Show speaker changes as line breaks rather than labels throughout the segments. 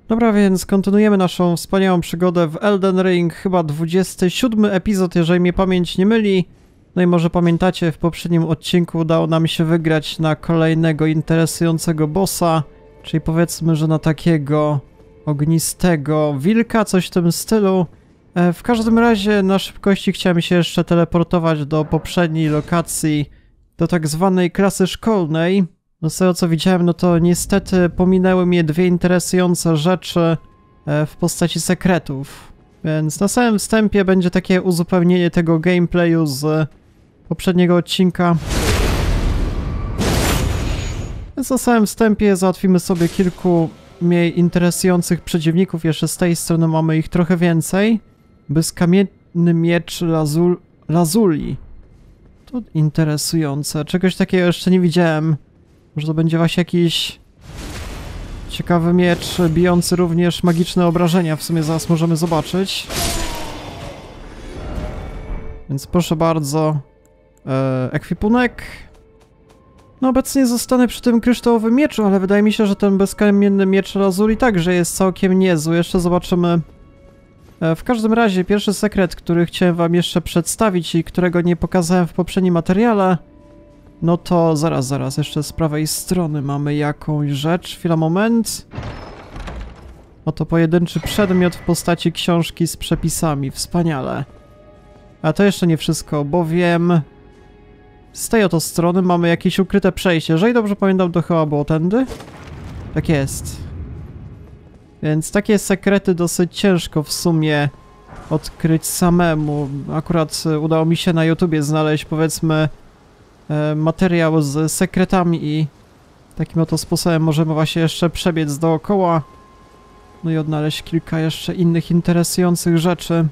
Dobra, więc kontynuujemy naszą wspaniałą przygodę w Elden Ring, chyba 27 epizod, jeżeli mnie pamięć nie myli. No i może pamiętacie, w poprzednim odcinku udało nam się wygrać na kolejnego interesującego bossa, czyli powiedzmy, że na takiego ognistego wilka, coś w tym stylu. W każdym razie na szybkości chciałem się jeszcze teleportować do poprzedniej lokacji, do tak zwanej klasy szkolnej. No z tego co widziałem, no to niestety pominęły mnie dwie interesujące rzeczy w postaci sekretów. Więc na samym wstępie będzie takie uzupełnienie tego gameplayu z poprzedniego odcinka. Więc na samym wstępie załatwimy sobie kilku mniej interesujących przeciwników. Jeszcze z tej strony mamy ich trochę więcej. Bezkamienny miecz Lazuli. To interesujące. Czegoś takiego jeszcze nie widziałem. Może to będzie właśnie jakiś ciekawy miecz, bijący również magiczne obrażenia. W sumie zaraz możemy zobaczyć. Więc proszę bardzo. Ekwipunek. No obecnie zostanę przy tym kryształowym mieczu, ale wydaje mi się, że ten bezkamienny miecz Lazuli także jest całkiem niezły. Jeszcze zobaczymy. W każdym razie pierwszy sekret, który chciałem wam jeszcze przedstawić i którego nie pokazałem w poprzednim materiale, no to zaraz, jeszcze z prawej strony mamy jakąś rzecz. Chwila, moment. Oto pojedynczy przedmiot w postaci książki z przepisami. Wspaniale. A to jeszcze nie wszystko, bowiem z tej oto strony mamy jakieś ukryte przejście. Jeżeli dobrze pamiętam, to chyba było tędy. Tak jest. Więc takie sekrety dosyć ciężko w sumie odkryć samemu. Akurat udało mi się na YouTubie znaleźć, powiedzmy, materiał z sekretami i takim oto sposobem możemy właśnie jeszcze przebiec dookoła. No i odnaleźć kilka jeszcze innych interesujących rzeczy.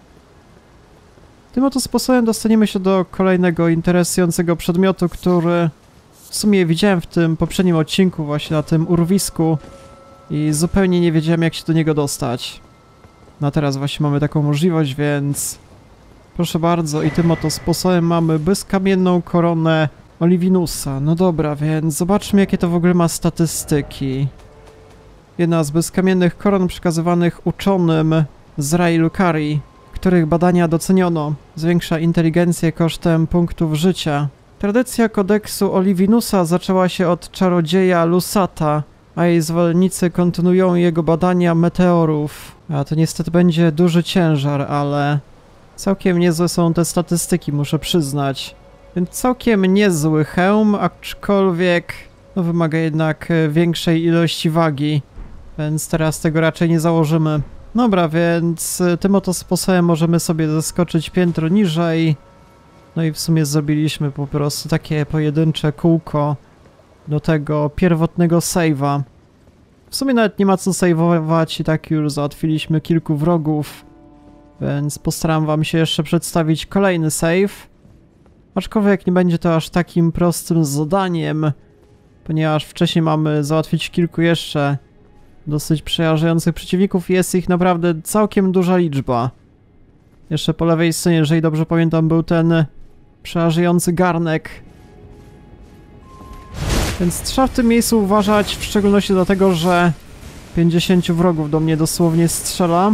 Tym oto sposobem dostaniemy się do kolejnego interesującego przedmiotu, który w sumie widziałem w tym poprzednim odcinku właśnie na tym urwisku i zupełnie nie wiedziałem, jak się do niego dostać. No a teraz właśnie mamy taką możliwość, więc proszę bardzo, i tym oto sposobem mamy bezkamienną koronę Olivinusa. No dobra, więc zobaczmy, jakie to w ogóle ma statystyki. Jedna z bezkamiennych koron przekazywanych uczonym z Railukari, których badania doceniono. Zwiększa inteligencję kosztem punktów życia. Tradycja kodeksu Olivinusa zaczęła się od czarodzieja Lusata, a jej zwolennicy kontynuują jego badania meteorów. A to niestety będzie duży ciężar, ale całkiem niezłe są te statystyki, muszę przyznać. Więc całkiem niezły hełm, aczkolwiek no, wymaga jednak większej ilości wagi, więc teraz tego raczej nie założymy. Dobra, więc tym oto sposobem możemy sobie zeskoczyć piętro niżej. No i w sumie zrobiliśmy po prostu takie pojedyncze kółko do tego pierwotnego save'a. W sumie nawet nie ma co save'ować i tak już załatwiliśmy kilku wrogów, więc postaram wam się jeszcze przedstawić kolejny save. Aczkolwiek nie będzie to aż takim prostym zadaniem, ponieważ wcześniej mamy załatwić kilku jeszcze dosyć przerażających przeciwników i jest ich naprawdę całkiem duża liczba. Jeszcze po lewej stronie, jeżeli dobrze pamiętam, był ten przerażający garnek. Więc trzeba w tym miejscu uważać, w szczególności dlatego, że 50 wrogów do mnie dosłownie strzela.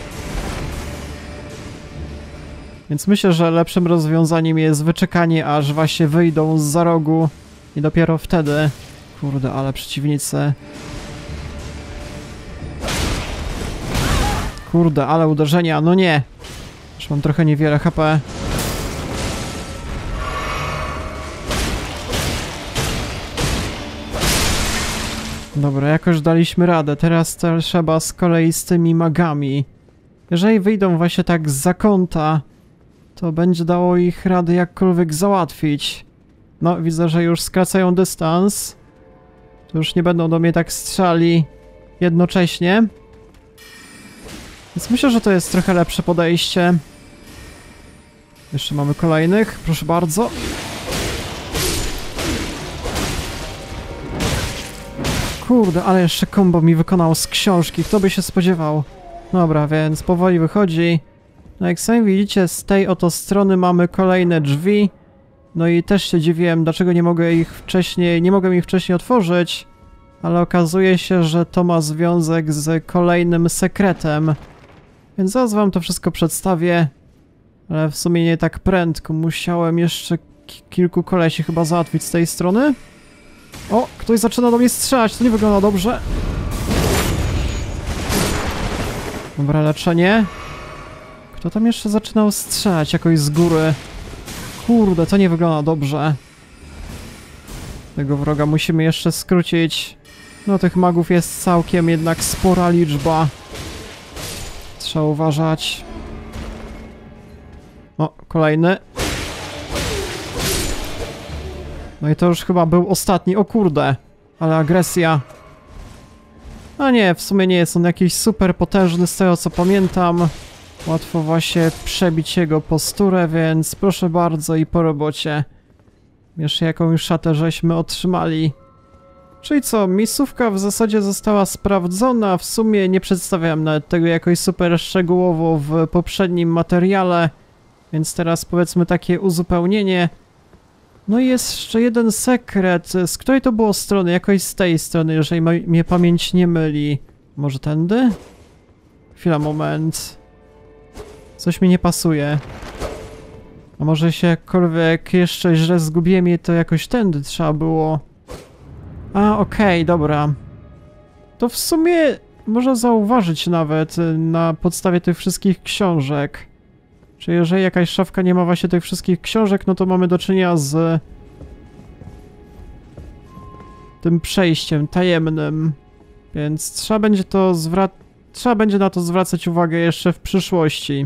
Więc myślę, że lepszym rozwiązaniem jest wyczekanie, aż właśnie wyjdą zza rogu i dopiero wtedy... Kurde, ale przeciwnicy... Kurde, ale uderzenia, no nie! Już mam trochę niewiele HP. Dobra, jakoś daliśmy radę. Teraz trzeba z kolei z tymi magami. Jeżeli wyjdą właśnie tak zza kąta, to będzie dało ich radę jakkolwiek załatwić. No, widzę, że już skracają dystans. To już nie będą do mnie tak strzali jednocześnie. Więc myślę, że to jest trochę lepsze podejście. Jeszcze mamy kolejnych, proszę bardzo. Kurde, ale jeszcze combo mi wykonał z książki, kto by się spodziewał. Dobra, więc powoli wychodzi. No jak sami widzicie, z tej oto strony mamy kolejne drzwi. No i też się dziwiłem, dlaczego nie mogłem ich wcześniej otworzyć. ale okazuje się, że to ma związek z kolejnym sekretem. Więc zaraz wam to wszystko przedstawię, ale w sumie nie tak prędko. Musiałem jeszcze kilku kolesi chyba załatwić z tej strony. O, ktoś zaczyna do mnie strzelać, to nie wygląda dobrze. Dobra, leczenie. Kto tam jeszcze zaczynał strzelać jakoś z góry? Kurde, to nie wygląda dobrze. Tego wroga musimy jeszcze skrócić. No, tych magów jest całkiem jednak spora liczba. Trzeba uważać. O, kolejny. No i to już chyba był ostatni. O kurde, ale agresja. A nie, w sumie nie jest on jakiś super potężny z tego co pamiętam. Łatwo właśnie przebić jego posturę, więc proszę bardzo i po robocie. Jeszcze jakąś szatę żeśmy otrzymali. Czyli co, miejscówka w zasadzie została sprawdzona, w sumie nie przedstawiałem nawet tego jakoś super szczegółowo w poprzednim materiale, więc teraz powiedzmy takie uzupełnienie. No i jest jeszcze jeden sekret, z której to było strony? Jakoś z tej strony, jeżeli mnie pamięć nie myli. Może tędy? Chwila, moment. Coś mi nie pasuje. A może się jakkolwiek jeszcze źle zgubiłem i to jakoś tędy trzeba było. A, okej, dobra. To w sumie można zauważyć nawet na podstawie tych wszystkich książek. Czyli jeżeli jakaś szafka nie ma właśnie tych wszystkich książek, no to mamy do czynienia z tym przejściem tajemnym. Więc trzeba będzie na to zwracać uwagę jeszcze w przyszłości.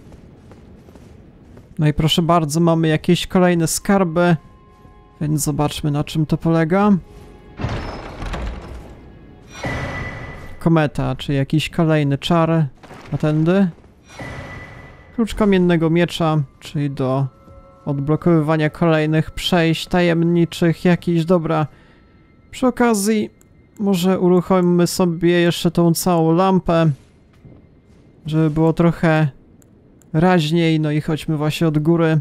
No i proszę bardzo, mamy jakieś kolejne skarby. Więc zobaczmy, na czym to polega. Kometa, czy jakiś kolejny czar. A tędy? Klucz kamiennego miecza, czyli do odblokowywania kolejnych przejść tajemniczych jakichś. Dobra. Przy okazji może uruchomimy sobie jeszcze tą całą lampę, żeby było trochę raźniej. No i chodźmy właśnie od góry.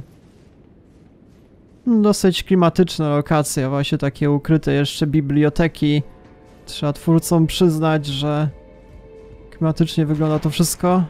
Dosyć klimatyczna lokacja, właśnie takie ukryte jeszcze biblioteki. Trzeba twórcom przyznać, że klimatycznie wygląda to wszystko.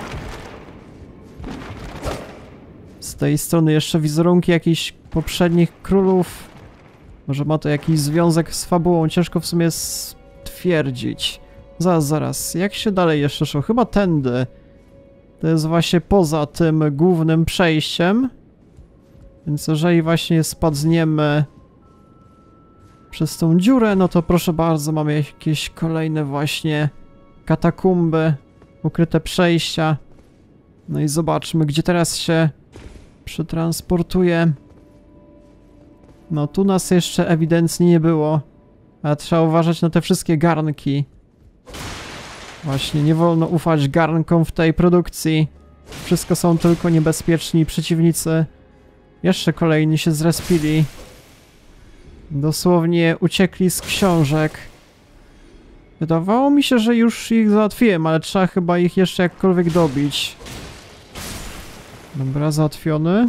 Z tej strony jeszcze wizerunki jakichś poprzednich królów. Może ma to jakiś związek z fabułą, ciężko w sumie stwierdzić. Zaraz, jak się dalej jeszcze szło? Chyba tędy. To jest właśnie poza tym głównym przejściem. Więc jeżeli właśnie spadniemy przez tą dziurę, no to proszę bardzo, mamy jakieś kolejne właśnie katakumby, ukryte przejścia. No i zobaczmy, gdzie teraz się przetransportuje. No tu nas jeszcze ewidentnie nie było, a trzeba uważać na te wszystkie garnki. Właśnie, nie wolno ufać garnkom w tej produkcji. Wszystko są tylko niebezpieczni przeciwnicy. Jeszcze kolejni się zrespili. Dosłownie uciekli z książek. Wydawało mi się, że już ich załatwiłem, ale trzeba chyba ich jeszcze jakkolwiek dobić. Dobra, załatwiony.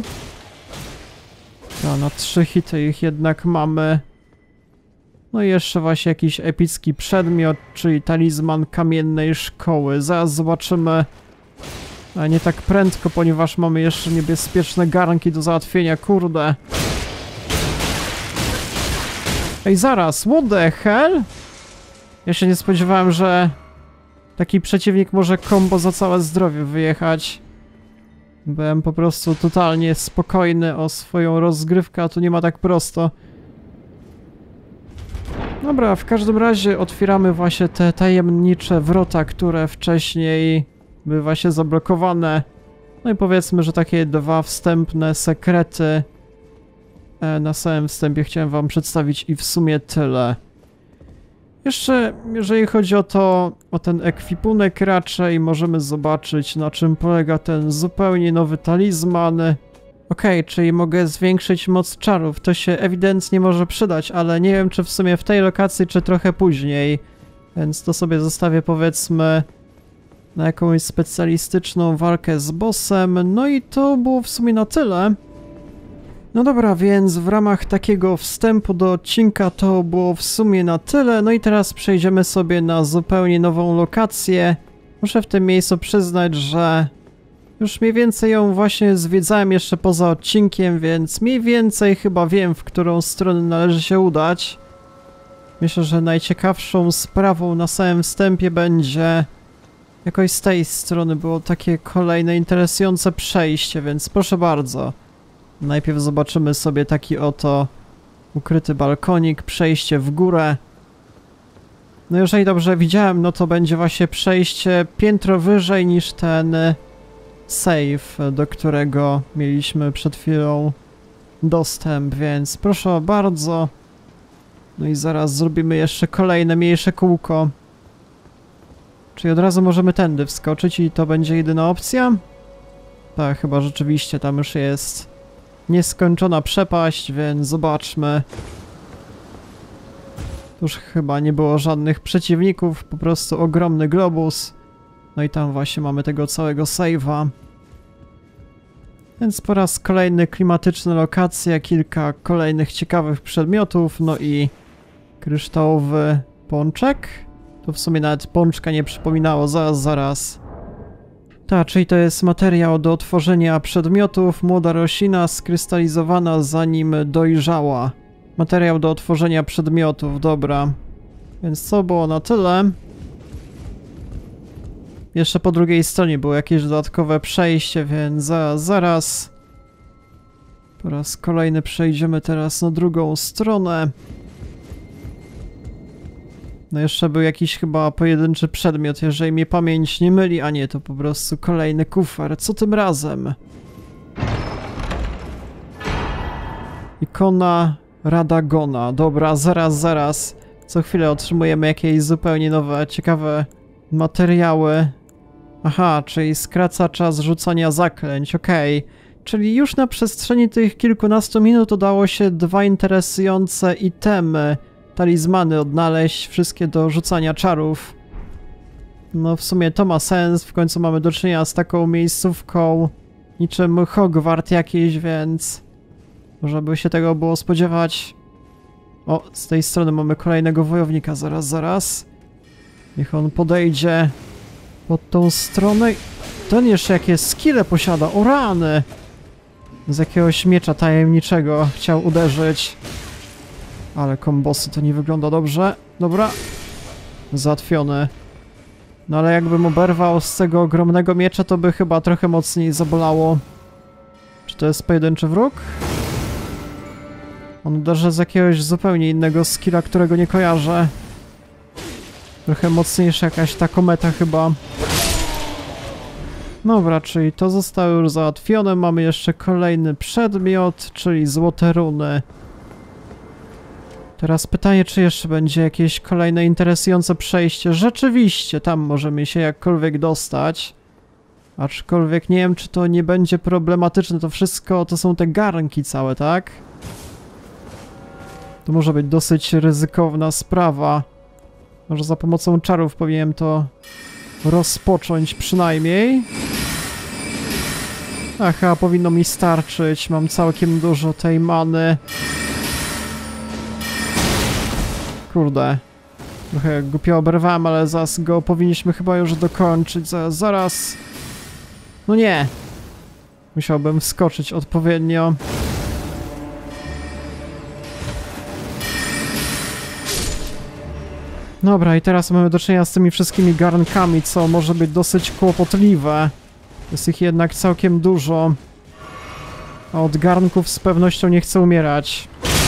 Na 3 hity ich jednak mamy. No i jeszcze właśnie jakiś epicki przedmiot, czyli talizman kamiennej szkoły. Zaraz zobaczymy. Ale nie tak prędko, ponieważ mamy jeszcze niebezpieczne garnki do załatwienia, kurde. Ej, zaraz, what the hell? Ja się nie spodziewałem, że taki przeciwnik może combo za całe zdrowie wyjechać. Byłem po prostu totalnie spokojny o swoją rozgrywkę, a tu nie ma tak prosto. Dobra, w każdym razie otwieramy właśnie te tajemnicze wrota, które wcześniej były właśnie zablokowane. No i powiedzmy, że takie 2 wstępne sekrety na samym wstępie chciałem wam przedstawić i w sumie tyle. Jeszcze, jeżeli chodzi o ten ekwipunek, raczej możemy zobaczyć, na czym polega ten zupełnie nowy talizman. Okej, czyli mogę zwiększyć moc czarów, to się ewidentnie może przydać, ale nie wiem, czy w sumie w tej lokacji, czy trochę później. Więc to sobie zostawię, powiedzmy, na jakąś specjalistyczną walkę z bossem. No i to było w sumie na tyle. No dobra, więc w ramach takiego wstępu do odcinka to było w sumie na tyle. No i teraz przejdziemy sobie na zupełnie nową lokację. Muszę w tym miejscu przyznać, że już mniej więcej ją właśnie zwiedzałem jeszcze poza odcinkiem, więc mniej więcej chyba wiem, w którą stronę należy się udać. Myślę, że najciekawszą sprawą na samym wstępie będzie jakoś z tej strony było takie kolejne interesujące przejście, więc proszę bardzo. Najpierw zobaczymy sobie taki oto ukryty balkonik, przejście w górę. No jeżeli dobrze widziałem, no to będzie właśnie przejście piętro wyżej niż ten save, do którego mieliśmy przed chwilą dostęp, więc proszę bardzo. No i zaraz zrobimy jeszcze kolejne mniejsze kółko. Czyli od razu możemy tędy wskoczyć i to będzie jedyna opcja? Tak, chyba rzeczywiście tam już jest nieskończona przepaść, więc zobaczmy. Już chyba nie było żadnych przeciwników, po prostu ogromny globus. No i tam właśnie mamy tego całego save'a. Więc po raz kolejny klimatyczna lokacja, kilka kolejnych ciekawych przedmiotów, no i kryształowy pączek. To w sumie nawet pączka nie przypominało, zaraz. Tak, czyli to jest materiał do tworzenia przedmiotów, młoda roślina skrystalizowana zanim dojrzała. Materiał do tworzenia przedmiotów, dobra. Więc to było na tyle. Jeszcze po drugiej stronie było jakieś dodatkowe przejście, więc zaraz. Po raz kolejny przejdziemy teraz na drugą stronę. No jeszcze był jakiś chyba pojedynczy przedmiot, jeżeli mnie pamięć nie myli, a nie, to po prostu kolejny kufer. Co tym razem? Ikona Radagona. Dobra, zaraz. Co chwilę otrzymujemy jakieś zupełnie nowe, ciekawe materiały. Aha, czyli skraca czas rzucania zaklęć, okej. Czyli już na przestrzeni tych kilkunastu minut udało się 2 interesujące itemy, talizmany odnaleźć, wszystkie do rzucania czarów. No w sumie to ma sens, w końcu mamy do czynienia z taką miejscówką niczym Hogwart jakiś, więc można by się tego było spodziewać. O, z tej strony mamy kolejnego wojownika, zaraz. Niech on podejdzie pod tą stronę. Ten jeszcze jakie skille posiada, o rany! Z jakiegoś miecza tajemniczego chciał uderzyć. Ale kombosy to nie wygląda dobrze. Dobra. Załatwiony. No ale jakbym oberwał z tego ogromnego miecza, to by chyba trochę mocniej zabolało. Czy to jest pojedynczy wróg? On uderza z jakiegoś zupełnie innego skilla, którego nie kojarzę. Trochę mocniejsza jakaś ta kometa chyba. Dobra, czyli to zostało już załatwione. Mamy jeszcze kolejny przedmiot, czyli złote runy. Teraz pytanie, czy jeszcze będzie jakieś kolejne interesujące przejście. Rzeczywiście, tam możemy się jakkolwiek dostać. Aczkolwiek nie wiem, czy to nie będzie problematyczne. To wszystko, to są te garnki całe, tak? To może być dosyć ryzykowna sprawa. Może za pomocą czarów powinienem to rozpocząć przynajmniej. Aha, powinno mi starczyć. Mam całkiem dużo tej many. Kurde. Trochę głupio oberwałem, ale zaraz go powinniśmy chyba już dokończyć. Zaraz. No nie. Musiałbym wskoczyć odpowiednio. Dobra, i teraz mamy do czynienia z tymi wszystkimi garnkami, co może być dosyć kłopotliwe. Jest ich jednak całkiem dużo. A od garnków z pewnością nie chcę umierać.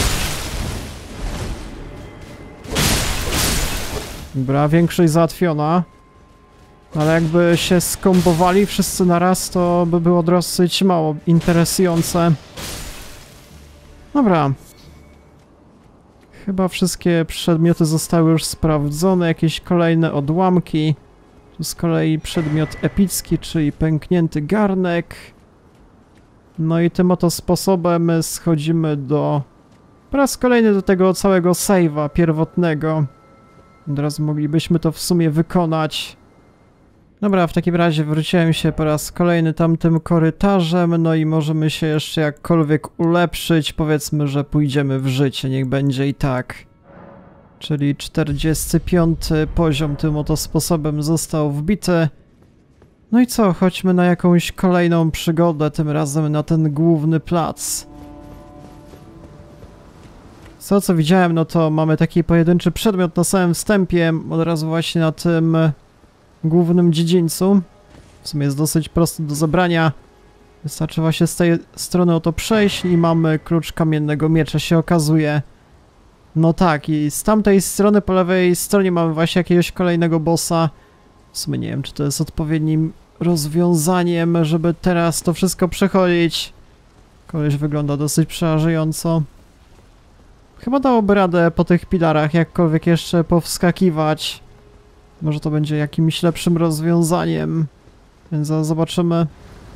Dobra, większość załatwiona. Ale jakby się skombowali wszyscy naraz, to by było dosyć mało interesujące. Dobra. Chyba wszystkie przedmioty zostały już sprawdzone. Jakieś kolejne odłamki. Tu z kolei przedmiot epicki, czyli pęknięty garnek. No i tym oto sposobem schodzimy po raz kolejny do tego całego save'a pierwotnego. Od razu moglibyśmy to w sumie wykonać. Dobra, w takim razie wróciłem się po raz kolejny tamtym korytarzem, no i możemy się jeszcze jakkolwiek ulepszyć. Powiedzmy, że pójdziemy w życie, niech będzie i tak. Czyli 45 poziom tym oto sposobem został wbity. No i co, chodźmy na jakąś kolejną przygodę, tym razem na ten główny plac. Z tego co widziałem, no to mamy taki pojedynczy przedmiot na samym wstępie, od razu właśnie na tym głównym dziedzińcu. W sumie jest dosyć prosty do zabrania. Wystarczy właśnie z tej strony oto przejść i mamy klucz kamiennego miecza, się okazuje. No tak, i z tamtej strony, po lewej stronie mamy właśnie jakiegoś kolejnego bossa. W sumie nie wiem, czy to jest odpowiednim rozwiązaniem, żeby teraz to wszystko przechodzić. Koleś wygląda dosyć przerażająco. Chyba dałoby radę po tych pilarach jakkolwiek jeszcze powskakiwać. Może to będzie jakimś lepszym rozwiązaniem. Więc zobaczymy.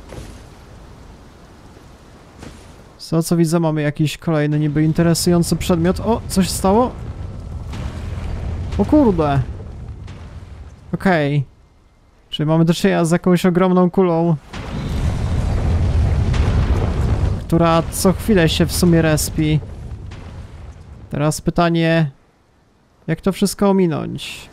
Z tego co widzę, mamy jakiś kolejny niby interesujący przedmiot. O, coś stało? O kurde. Okej. Czyli mamy do czynienia z jakąś ogromną kulą, która co chwilę się w sumie respi. Teraz pytanie, jak to wszystko ominąć?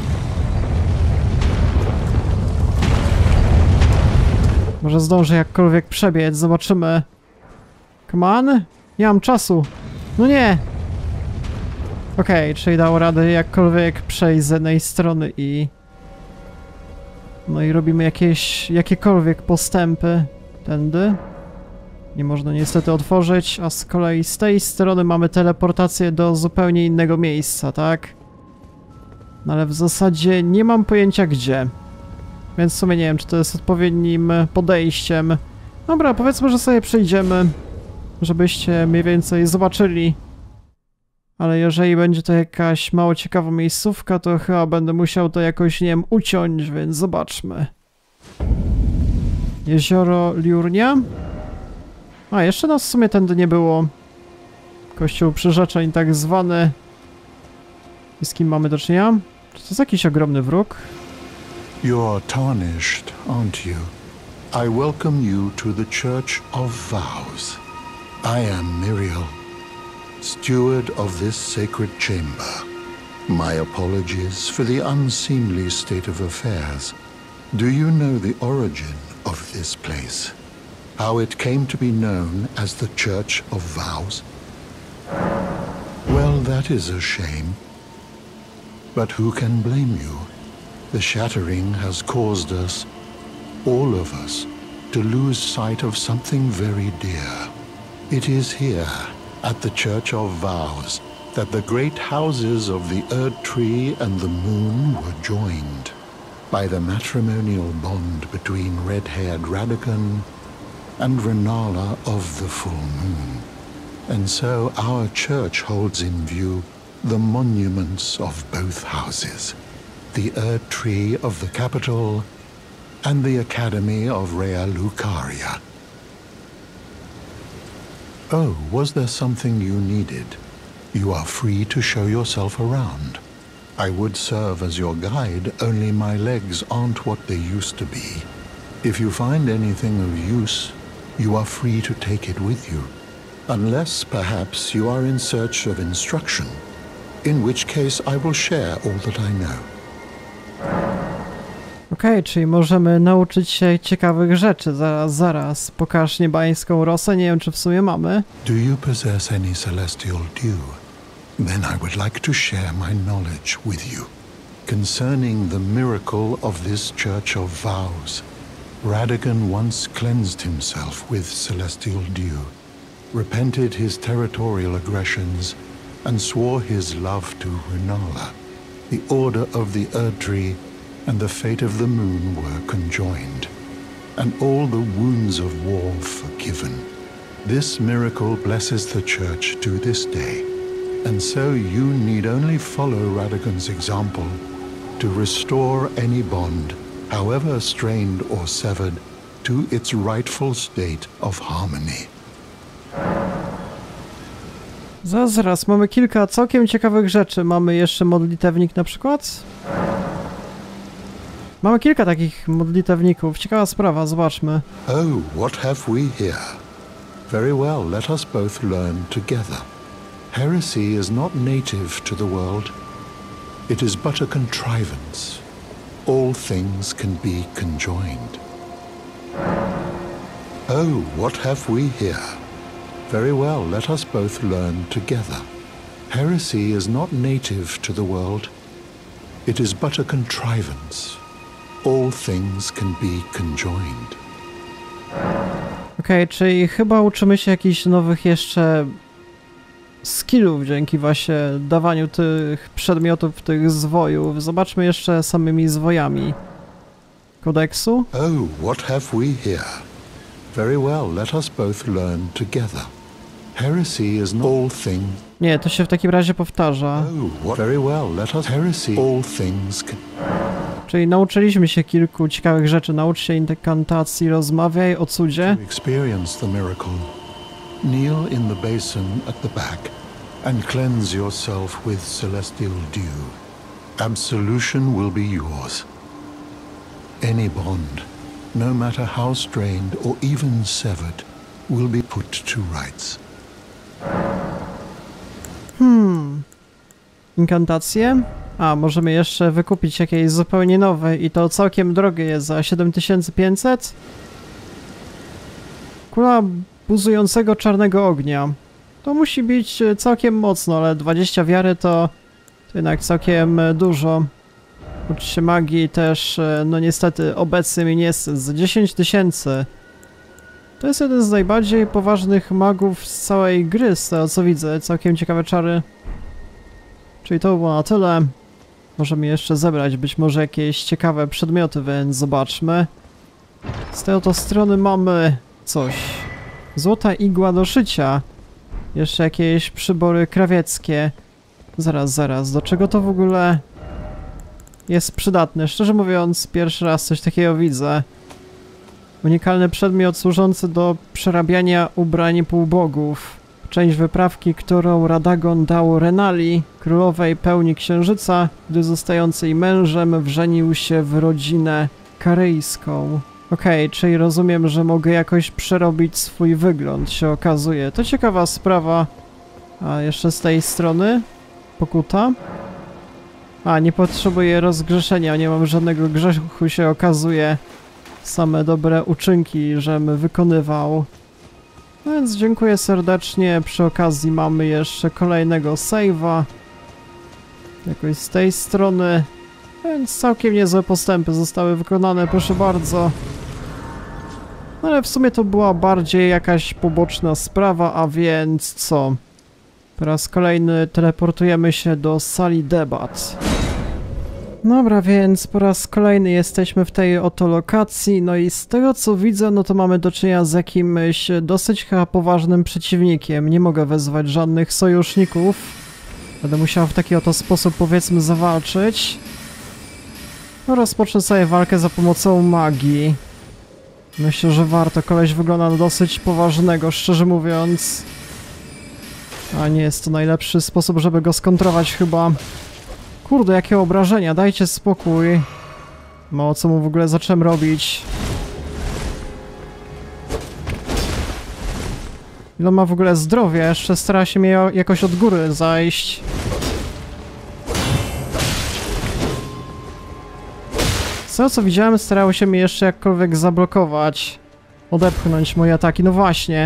Może zdążę jakkolwiek przebiec, zobaczymy. Come on? Nie mam czasu. No nie! Okej, czyli dało radę jakkolwiek przejść z jednej strony i... No i robimy jakiekolwiek postępy tędy. Nie można niestety otworzyć, a z kolei z tej strony mamy teleportację do zupełnie innego miejsca, tak? No ale w zasadzie nie mam pojęcia gdzie. Więc w sumie nie wiem, czy to jest odpowiednim podejściem. Dobra, powiedzmy, że sobie przejdziemy, żebyście mniej więcej zobaczyli. Ale jeżeli będzie to jakaś mało ciekawa miejscówka, to chyba będę musiał to jakoś, nie wiem, uciąć, więc zobaczmy. Jezioro Liurnia? A, jeszcze nas w sumie tędy nie było. Kościół przyrzeczeń tak zwany. I z kim mamy do czynienia? Czy to jest jakiś ogromny wróg?
You're tarnished, aren't you? I welcome you to the Church of Vows. I am Miriel, steward of this sacred chamber. My apologies for the unseemly state of affairs. Do you know the origin of this place? How it came to be known as the Church of Vows? Well, that is a shame. But who can blame you? The shattering has caused us, all of us, to lose sight of something very dear. It is here, at the Church of Vows, that the great houses of the Erd Tree and the Moon were joined by the matrimonial bond between red-haired Radagon and Renala of the Full Moon. And so our church holds in view the monuments of both houses, the Erd Tree of the capital and the Academy of Rea Lucaria. Oh, was there something you needed? You are free to show yourself around. I would serve as your guide, only my legs aren't what they used to be. If you find anything of use, you are free to take it with you. Unless, perhaps, you are in search of instruction, in which case I will share all that I know.
Okej, czyli możemy nauczyć się ciekawych rzeczy. Zaraz. Pokaż niebańską rosę. Nie wiem, czy w sumie mamy.
Do you possess any celestial dew? Then I would like to share my knowledge with you. Concerning the miracle of this Church of Vows, Radagon once cleansed himself with celestial dew, repented his territorial aggressions, and swore his love to Renala. The order of the Erd Tree and the fate of the moon were conjoined, and all the wounds of war forgiven. This miracle blesses the Church to this day, and so you need only follow Radagon's example to restore any bond, however strained or severed, to its rightful state of harmony.
Zaraz, mamy kilka całkiem ciekawych rzeczy. Mamy jeszcze modlitewnik na przykład. Mamy kilka takich modlitewników. Ciekawa sprawa, zobaczmy.
Oh, what have we here? Very well, let us both learn together. Heresy is not native to the world. It is but a contrivance. All things can be conjoined. Oh, what have we here? Very well, let us both learn together. Heresy is not native to the world. It is but a contrivance. All things can be conjoined.
Okej, czyli chyba uczymy się jakichś nowych jeszcze skillów dzięki właśnie dawaniu tych przedmiotów, tych zwojów. Zobaczmy jeszcze samymi zwojami kodeksu.
Oh, what have we here? Very well, let us both learn together. Heresy is not all things.
Nie, to się w takim razie powtarza.
Oh, very well, let us heresy all things can.
Czyli nauczyliśmy się kilku ciekawych rzeczy. Naucz się inkantacji, rozmawiaj o cudzie.
To experience the miracle, kneel in the basin at the back and cleanse yourself with celestial dew. Absolution will be yours. Any bond, no matter how strained or even severed, will be put to rights.
Inkantacje? A, możemy jeszcze wykupić jakieś zupełnie nowe i to całkiem drogie jest za 7500. Kula buzującego czarnego ognia. To musi być całkiem mocno, ale 20 wiary to jednak całkiem dużo. Ucz się magii też, no niestety obecny mi nie jest za 10 000. To jest jeden z najbardziej poważnych magów z całej gry, z tego co widzę. Całkiem ciekawe czary. Czyli to było na tyle. Możemy jeszcze zebrać być może jakieś ciekawe przedmioty, więc zobaczmy. Z tej oto strony mamy coś. Złota igła do szycia. Jeszcze jakieś przybory krawieckie. Zaraz, do czego to w ogóle jest przydatne? Szczerze mówiąc, pierwszy raz coś takiego widzę. Unikalny przedmiot służący do przerabiania ubrań półbogów. Część wyprawki, którą Radagon dał Renali, królowej pełni księżyca, gdy zostając jej mężem wrzenił się w rodzinę karyjską. Okej, czyli rozumiem, że mogę jakoś przerobić swój wygląd, się okazuje. To ciekawa sprawa. A jeszcze z tej strony pokuta. A, nie potrzebuję rozgrzeszenia, nie mam żadnego grzechu, się okazuje. Same dobre uczynki, żem wykonywał. No więc dziękuję serdecznie. Przy okazji mamy jeszcze kolejnego save'a. Jakoś z tej strony. Więc całkiem niezłe postępy zostały wykonane, proszę bardzo. No ale w sumie to była bardziej jakaś poboczna sprawa, a więc co? Po raz kolejny teleportujemy się do sali debat. Dobra, więc po raz kolejny jesteśmy w tej oto lokacji, no i z tego co widzę, no to mamy do czynienia z jakimś dosyć chyba poważnym przeciwnikiem. Nie mogę wezwać żadnych sojuszników. Będę musiał w taki oto sposób, powiedzmy, zawalczyć. No rozpocznę sobie walkę za pomocą magii. Myślę, że warto. Koleś wygląda na dosyć poważnego, szczerze mówiąc. A nie jest to najlepszy sposób, żeby go skontrować chyba. Kurde, jakie obrażenia, dajcie spokój. Mało co mu w ogóle zacząłem robić. Ile ma w ogóle zdrowia? Jeszcze stara się mnie jakoś od góry zajść. Z tego co widziałem, starało się mnie jeszcze jakkolwiek zablokować. Odepchnąć moje ataki, no właśnie.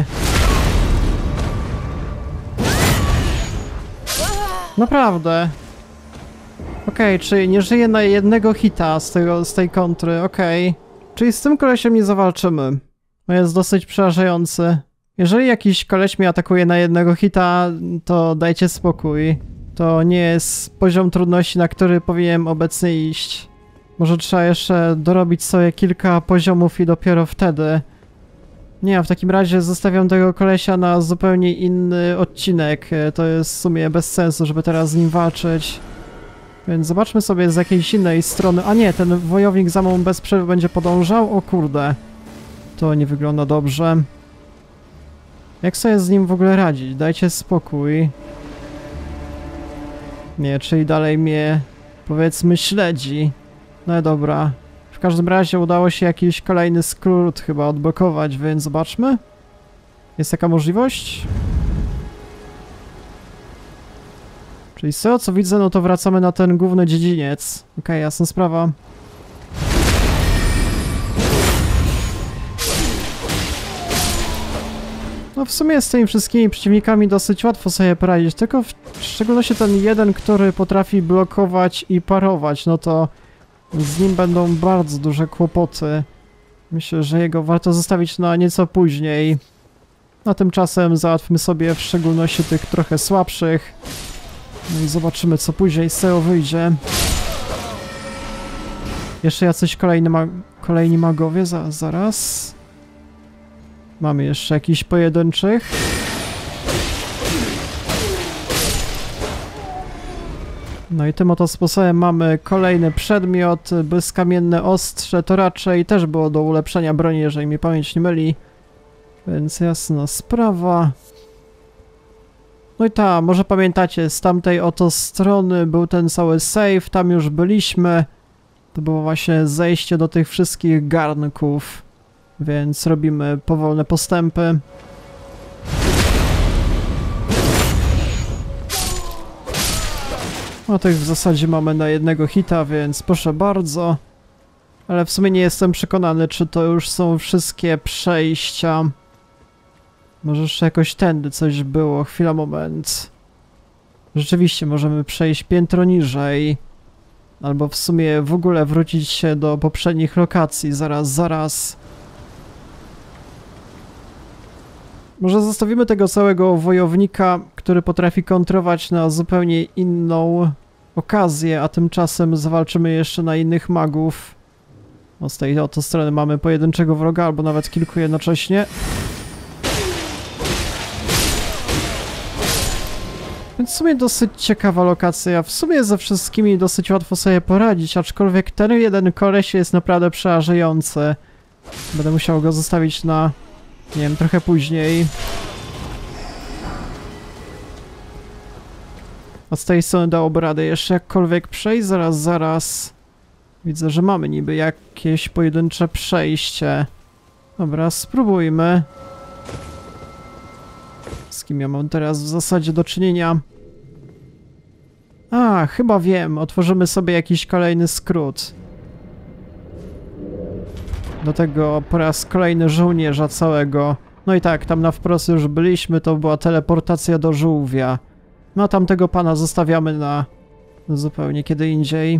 Naprawdę. Okej, czyli nie żyje na jednego hita z tej kontry, okej. Czyli z tym kolesiem nie zawalczymy. No jest dosyć przerażający. Jeżeli jakiś koleś mnie atakuje na jednego hita, to dajcie spokój. To nie jest poziom trudności, na który powinienem obecnie iść. Może trzeba jeszcze dorobić sobie kilka poziomów i dopiero wtedy. Nie, w takim razie zostawiam tego kolesia na zupełnie inny odcinek. To jest w sumie bez sensu, żeby teraz z nim walczyć. Więc zobaczmy sobie z jakiejś innej strony. A nie, ten wojownik za mną bez przerwy będzie podążał? O kurde. To nie wygląda dobrze. Jak sobie z nim w ogóle radzić? Dajcie spokój. Nie, czyli dalej mnie, powiedzmy, śledzi. No dobra. W każdym razie udało się jakiś kolejny skrót chyba odblokować, więc zobaczmy. Jest taka możliwość? Czyli z tego co widzę, no to wracamy na ten główny dziedziniec. Okej, jasna sprawa. No w sumie z tymi wszystkimi przeciwnikami dosyć łatwo sobie poradzić, tylko w szczególności ten jeden, który potrafi blokować i parować, no to z nim będą bardzo duże kłopoty. Myślę, że jego warto zostawić na nieco później. A tymczasem załatwmy sobie w szczególności tych trochę słabszych. No i zobaczymy, co później z tego wyjdzie. Jeszcze jacyś kolejni magowie, zaraz. Mamy jeszcze jakichś pojedynczych. No i tym oto sposobem mamy kolejny przedmiot, błyskamienne ostrze, to raczej też było do ulepszenia broni, jeżeli mi pamięć nie myli. Więc jasna sprawa. No i może pamiętacie, z tamtej oto strony był ten cały save, tam już byliśmy. To było właśnie zejście do tych wszystkich garnków, więc robimy powolne postępy. No tych w zasadzie mamy na jednego hita, więc proszę bardzo. Ale w sumie nie jestem przekonany, czy to już są wszystkie przejścia. Może jeszcze jakoś tędy coś było, chwila, moment. Rzeczywiście możemy przejść piętro niżej. Albo w sumie w ogóle wrócić się do poprzednich lokacji, zaraz. Może zostawimy tego całego wojownika, który potrafi kontrować na zupełnie inną okazję, a tymczasem zawalczymy jeszcze na innych magów. No z tej oto strony mamy pojedynczego wroga, albo nawet kilku jednocześnie. Więc w sumie dosyć ciekawa lokacja. W sumie ze wszystkimi dosyć łatwo sobie poradzić, aczkolwiek ten jeden koleś jest naprawdę przerażający. Będę musiał go zostawić na, nie wiem, trochę później. A z tej strony dałoby radę jeszcze jakkolwiek przejść. Zaraz. Widzę, że mamy niby jakieś pojedyncze przejście. Dobra, spróbujmy. Z kim ja mam teraz w zasadzie do czynienia? A, chyba wiem. Otworzymy sobie jakiś kolejny skrót. Do tego po raz kolejny żołnierza całego. No i tak, tam na wprost już byliśmy, to była teleportacja do żółwia. No tamtego pana zostawiamy na zupełnie kiedy indziej.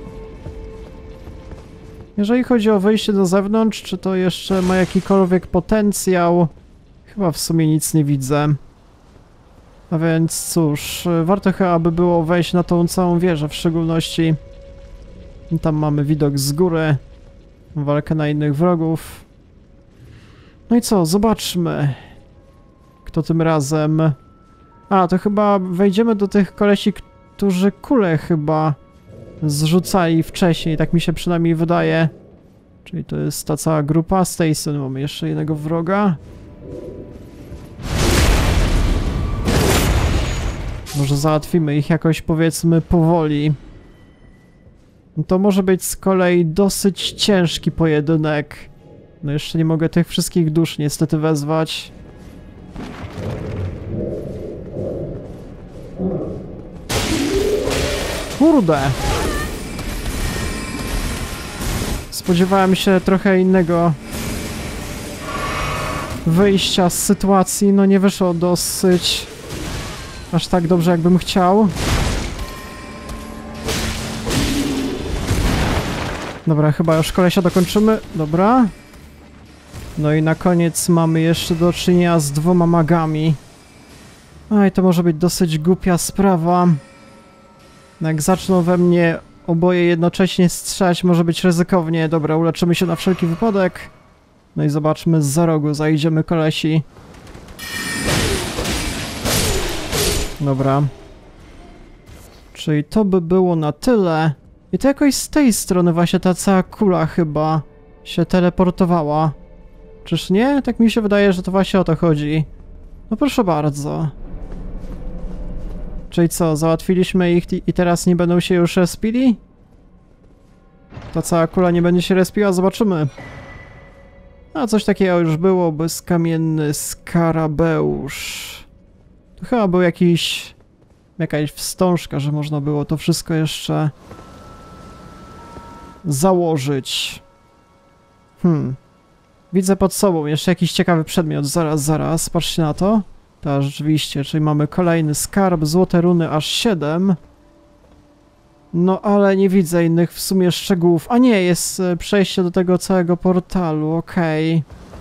Jeżeli chodzi o wyjście do zewnątrz, czy to jeszcze ma jakikolwiek potencjał? Chyba w sumie nic nie widzę. A więc cóż, warto chyba by było wejść na tą całą wieżę w szczególności. Tam mamy widok z góry. Walkę na innych wrogów. No i co, zobaczmy. Kto tym razem... A, to chyba wejdziemy do tych kolesi, którzy kule chyba zrzucali wcześniej, tak mi się przynajmniej wydaje. Czyli to jest ta cała grupa. Z tej strony mamy jeszcze jednego wroga. Może załatwimy ich jakoś, powiedzmy, powoli. To może być z kolei dosyć ciężki pojedynek. No jeszcze nie mogę tych wszystkich dusz niestety wezwać. Kurde! Spodziewałem się trochę innego wyjścia z sytuacji. No nie wyszło dosyć aż tak dobrze, jakbym chciał. Dobra, chyba już kolesia dokończymy. Dobra. No i na koniec mamy jeszcze do czynienia z dwoma magami. Oj, to może być dosyć głupia sprawa. Jak zaczną we mnie oboje jednocześnie strzelać, może być ryzykownie. Dobra, uleczymy się na wszelki wypadek. No i zobaczmy zza rogu, zajdziemy kolesi. Dobra. Czyli to by było na tyle. I to jakoś z tej strony właśnie ta cała kula chyba się teleportowała. Czyż nie? Tak mi się wydaje, że to właśnie o to chodzi. No proszę bardzo. Czyli co, załatwiliśmy ich i teraz nie będą się już respili? ta cała kula nie będzie się respiła, zobaczymy. A coś takiego już było, bezkamienny skarabeusz. To chyba był jakaś wstążka, że można było to wszystko jeszcze założyć. Widzę pod sobą jeszcze jakiś ciekawy przedmiot. Zaraz, patrzcie na to. Tak, rzeczywiście, czyli mamy kolejny skarb, złote runy aż 7. No ale nie widzę innych w sumie szczegółów. A nie, jest przejście do tego całego portalu, okej.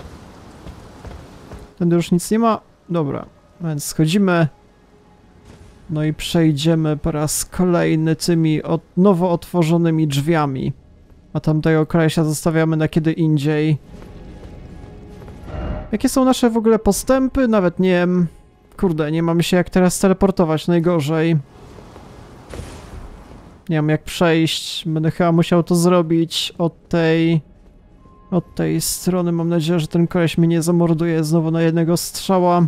Tędy już nic nie ma. Dobra, więc schodzimy. No i przejdziemy po raz kolejny tymi nowo otworzonymi drzwiami. A tamtego kolesia zostawiamy na kiedy indziej. Jakie są nasze w ogóle postępy? Nawet nie wiem. Kurde, nie mamy się jak teraz teleportować, najgorzej. Nie wiem jak przejść. Będę chyba musiał to zrobić od tej strony. Mam nadzieję, że ten koleś mnie nie zamorduje znowu na jednego strzała.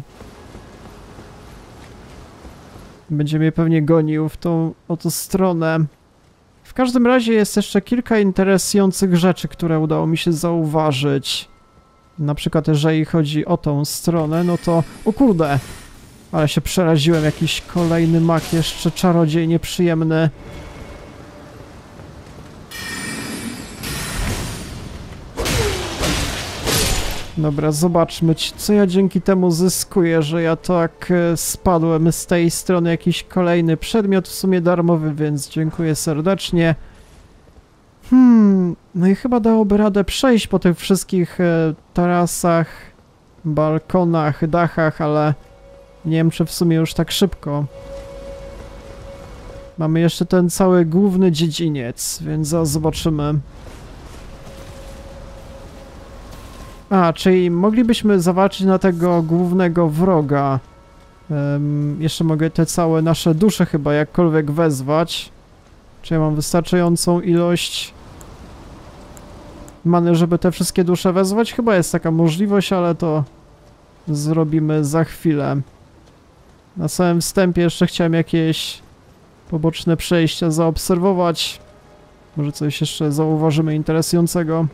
Będzie mnie pewnie gonił w tą oto stronę. W każdym razie jest jeszcze kilka interesujących rzeczy, które udało mi się zauważyć. Na przykład jeżeli chodzi o tą stronę, no to... O kurde! Ale się przeraziłem, jakiś kolejny mak, jeszcze czarodziej nieprzyjemny. Dobra, zobaczmy, co ja dzięki temu zyskuję, że ja tak spadłem z tej strony. Jakiś kolejny przedmiot, w sumie darmowy, więc dziękuję serdecznie. No i chyba dałoby radę przejść po tych wszystkich tarasach, balkonach, dachach, ale nie wiem, czy w sumie już tak szybko. Mamy jeszcze ten cały główny dziedziniec, więc zaraz zobaczymy. A, czyli moglibyśmy zawalczyć na tego głównego wroga. Jeszcze mogę te całe nasze dusze chyba jakkolwiek wezwać. Czy ja mam wystarczającą ilość many, żeby te wszystkie dusze wezwać? Chyba jest taka możliwość, ale to zrobimy za chwilę. Na samym wstępie jeszcze chciałem jakieś poboczne przejścia zaobserwować. Może coś jeszcze zauważymy interesującego.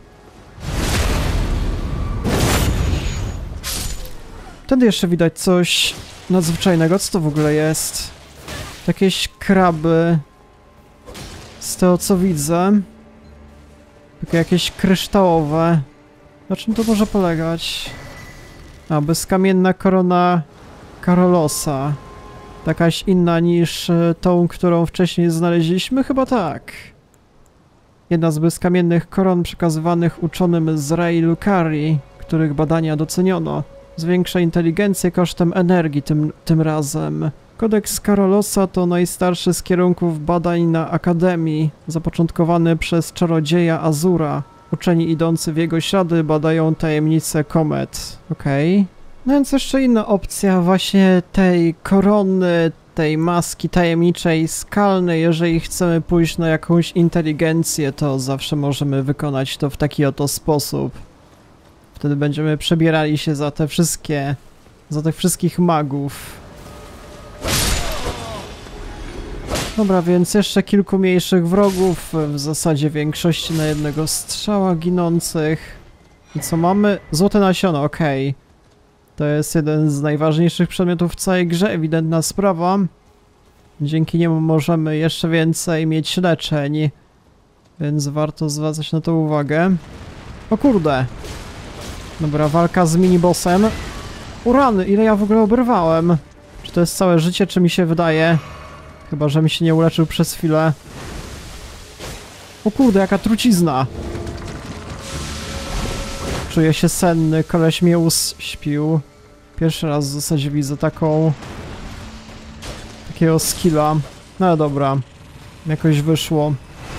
Wtedy jeszcze widać coś nadzwyczajnego. Co to w ogóle jest? Jakieś kraby. Z tego co widzę. Takie jakieś kryształowe. Na czym to może polegać? A, bezkamienna korona Carolosa. Jakaś inna niż tą, którą wcześniej znaleźliśmy? Chyba tak. Jedna z bezkamiennych koron przekazywanych uczonym z Rei Lucarii, których badania doceniono. Zwiększa inteligencję kosztem energii tym razem. Kodeks Carolosa to najstarszy z kierunków badań na Akademii, zapoczątkowany przez czarodzieja Azura. Uczeni idący w jego ślady badają tajemnice komet. Okej. No więc jeszcze inna opcja właśnie tej korony, tej maski tajemniczej skalnej. Jeżeli chcemy pójść na jakąś inteligencję, to zawsze możemy wykonać to w taki oto sposób. Wtedy będziemy przebierali się za tych wszystkich magów. Dobra, więc jeszcze kilku mniejszych wrogów, w zasadzie większości na jednego strzała ginących. I co mamy? Złote nasiono, okej. To jest jeden z najważniejszych przedmiotów w całej grze, ewidentna sprawa. Dzięki niemu możemy jeszcze więcej mieć leczeń, więc warto zwracać na to uwagę. O kurde! Dobra, walka z minibossem. O rany, ile ja w ogóle oberwałem? Czy to jest całe życie, czy mi się wydaje? Chyba, że mi się nie uleczył przez chwilę. O kurde, jaka trucizna! Czuję się senny, koleś mnie uśpił. Pierwszy raz w zasadzie widzę takiego skilla. No ale dobra, jakoś wyszło.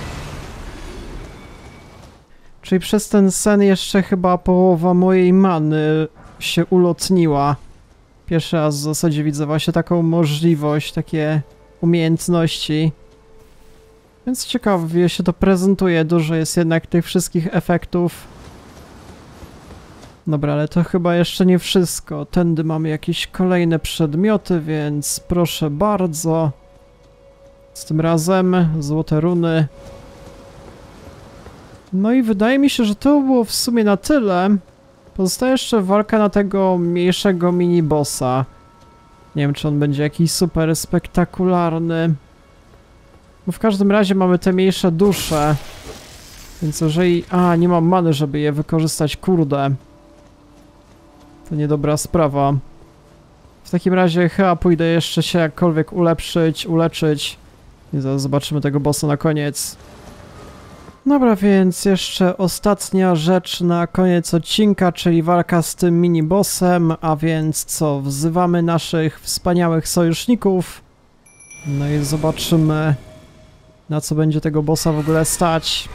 Czyli przez ten sen jeszcze chyba połowa mojej many się ulotniła. Pierwszy raz w zasadzie widzę właśnie taką możliwość, takie umiejętności. Więc ciekawie się to prezentuje, dużo jest jednak tych wszystkich efektów. Dobra, ale to chyba jeszcze nie wszystko. Tędy mamy jakieś kolejne przedmioty, więc proszę bardzo. Z tym razem złote runy. No i wydaje mi się, że to było w sumie na tyle. Pozostaje jeszcze walka na tego mniejszego mini-bossa. Nie wiem, czy on będzie jakiś super spektakularny. Bo w każdym razie mamy te mniejsze dusze. Więc jeżeli... A, nie mam many, żeby je wykorzystać, kurde. To niedobra sprawa. W takim razie chyba pójdę jeszcze się jakkolwiek uleczyć. I zaraz zobaczymy tego bossa na koniec. Dobra, więc jeszcze ostatnia rzecz na koniec odcinka, czyli walka z tym mini-bossem, a więc co, wzywamy naszych wspaniałych sojuszników. No i zobaczymy, na co będzie tego bossa w ogóle stać.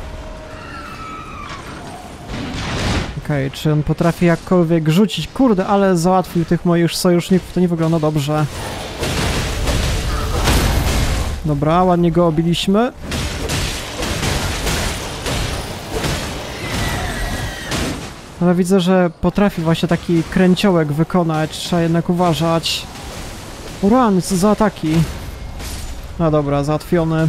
Okej, czy on potrafi jakkolwiek rzucić? Kurde, ale załatwił tych moich sojuszników, to nie wygląda dobrze. Dobra, ładnie go obiliśmy. Ale widzę, że potrafi właśnie taki kręciołek wykonać, trzeba jednak uważać. O rany, co za ataki. No dobra, załatwiony.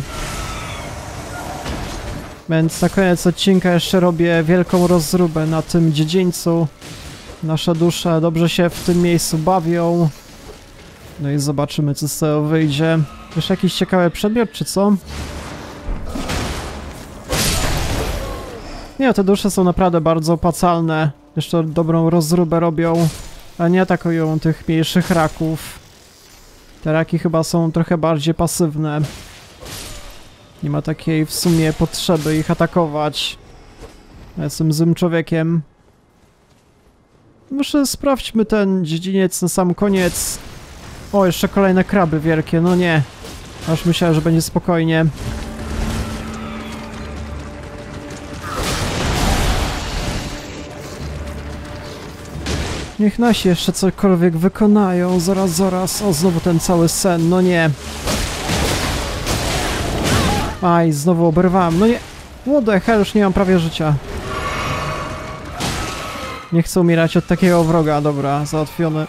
Więc na koniec odcinka jeszcze robię wielką rozróbę na tym dziedzińcu. Nasze dusze dobrze się w tym miejscu bawią. No i zobaczymy, co z tego wyjdzie. Jeszcze jakiś ciekawy przedmiot, czy co? Nie, te dusze są naprawdę bardzo opłacalne. Jeszcze dobrą rozróbę robią, a nie atakują tych mniejszych raków. Te raki chyba są trochę bardziej pasywne. Nie ma takiej w sumie potrzeby ich atakować. Ja jestem złym człowiekiem. Może sprawdźmy ten dziedziniec na sam koniec. O, jeszcze kolejne kraby wielkie, no nie. Aż myślałem, że będzie spokojnie. Niech nasi jeszcze cokolwiek wykonają. Zaraz. O, znowu ten cały sen. No nie. Aj, znowu oberwałem. No nie. What the hell, już nie mam prawie życia. Nie chcę umierać od takiego wroga. Dobra, załatwiony.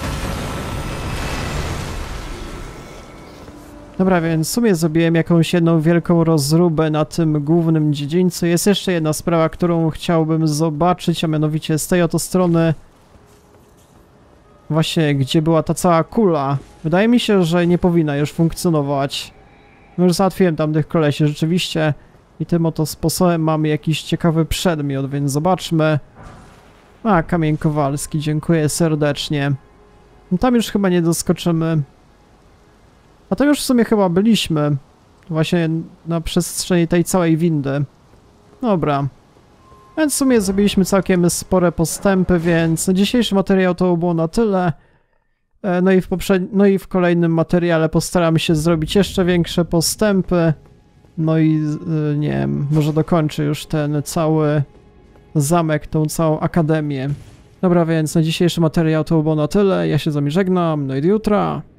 Dobra, więc w sumie zrobiłem jakąś jedną wielką rozróbę na tym głównym dziedzińcu. Jest jeszcze jedna sprawa, którą chciałbym zobaczyć, a mianowicie z tej oto strony właśnie, gdzie była ta cała kula. Wydaje mi się, że nie powinna już funkcjonować. Już załatwiłem tam tych kolesi rzeczywiście i tym oto sposobem mamy jakiś ciekawy przedmiot, więc zobaczmy. A, kamień kowalski, dziękuję serdecznie. No tam już chyba nie doskoczymy. A to już w sumie chyba byliśmy. Właśnie na przestrzeni tej całej windy. Dobra. Więc w sumie zrobiliśmy całkiem spore postępy, więc na dzisiejszy materiał to było na tyle. No i w kolejnym materiale postaramy się zrobić jeszcze większe postępy. No i nie wiem, może dokończę już ten cały zamek, tą całą akademię. Dobra, więc na dzisiejszy materiał to było na tyle. Ja się z wami żegnam. No i do jutra.